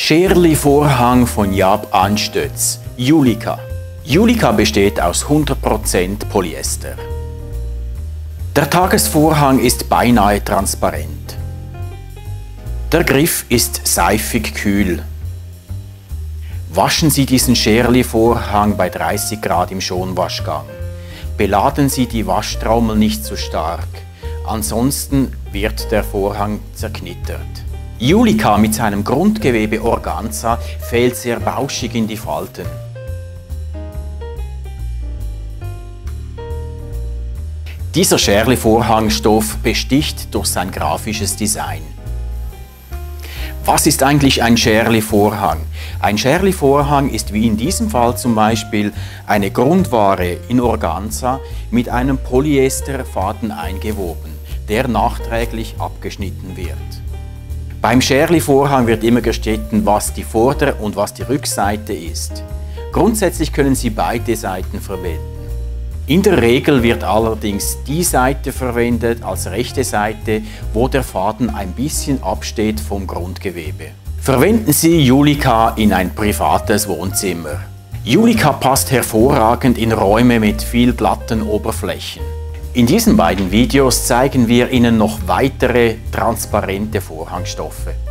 Scherli-Vorhang von Jaap Anstötz, Julika. Julika besteht aus 100% Polyester. Der Tagesvorhang ist beinahe transparent. Der Griff ist seifig kühl. Waschen Sie diesen Scherli-Vorhang bei 30 Grad im Schonwaschgang. Beladen Sie die Waschtrommel nicht zu stark, ansonsten wird der Vorhang zerknittert. Julika mit seinem Grundgewebe Organza fällt sehr bauschig in die Falten. Dieser Scherli-Vorhangstoff besticht durch sein grafisches Design. Was ist eigentlich ein Scherli-Vorhang? Ein Scherli-Vorhang ist wie in diesem Fall zum Beispiel eine Grundware in Organza mit einem Polyesterfaden eingewoben, der nachträglich abgeschnitten wird. Beim Scherli-Vorhang wird immer gestritten, was die Vorder- und was die Rückseite ist. Grundsätzlich können Sie beide Seiten verwenden. In der Regel wird allerdings die Seite verwendet als rechte Seite, wo der Faden ein bisschen absteht vom Grundgewebe. Verwenden Sie Julika in ein privates Wohnzimmer. Julika passt hervorragend in Räume mit viel glatten Oberflächen. In diesen beiden Videos zeigen wir Ihnen noch weitere transparente Vorhangstoffe.